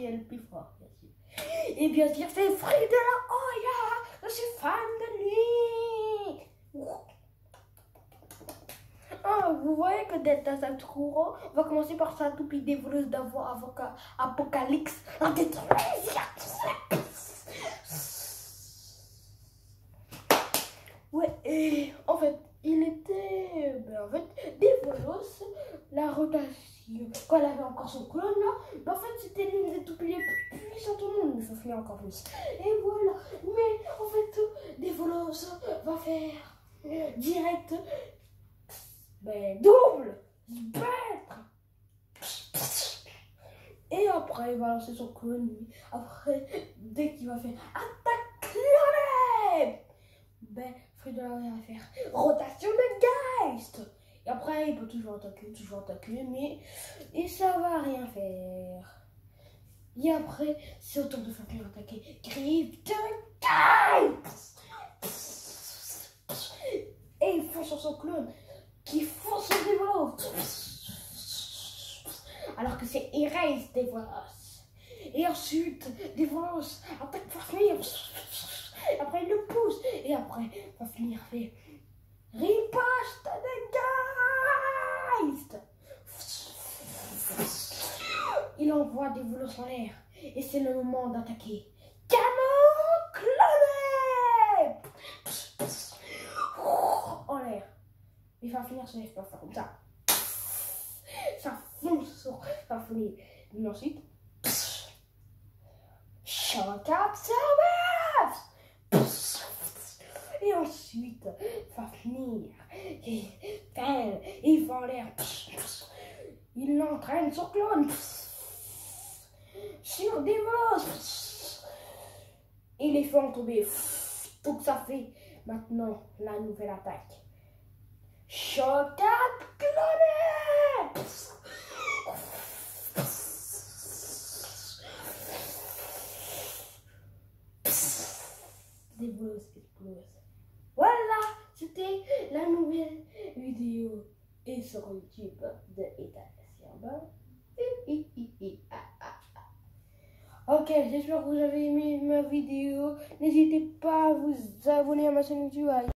qui est le plus fort, bien sûr. Et bien sûr, c'est Fruit de la Hoya. Je suis fan de lui. Ah, vous voyez que Delta Sakuro va commencer par sa toupie dévoleuse d'avoir avocat Apocalypse en détruisant. Ouais, et en fait, il était. Dévolos, la rotation. Quand elle avait encore son clone là, en fait, c'était l'une des toupies les plus puissantes au monde, mais ça fait encore plus. Et voilà, mais en fait, Dévolos va faire direct. Double spectre. Et après il va lancer son clone. Après, dès qu'il va faire attaque clonée, Fruit de la Hoya va faire rotation de Geist. Et après il peut toujours attaquer, mais et ça va rien faire. Et après c'est au tour de Fafnir attaquer griffe de Geist. Et il fonce sur son clone qui fonce sur Dévolos. Alors que c'est Erase Dévolos. Et ensuite, Dévolos attaque Fafnir. Après, il le pousse. Et après, Fafnir fait riposte de Geist. Il envoie Dévolos en l'air. Et c'est le moment d'attaquer. Canon cloné. En l'air. Mais Fafnir se lève pas faire comme ça. Ça fonce sur Fafnir. Mais ensuite, choc absorbé. Et ensuite, Fafnir, il va en l'air. Il entraîne son clone sur Dévolos. Et les feux ont tombé. Donc ça fait maintenant la nouvelle attaque. Choc cloné. Dévolos explose. Voilà, c'était la nouvelle vidéo et sur YouTube de État-Nation. Ok, j'espère que vous avez aimé ma vidéo. N'hésitez pas à vous abonner à ma chaîne YouTube.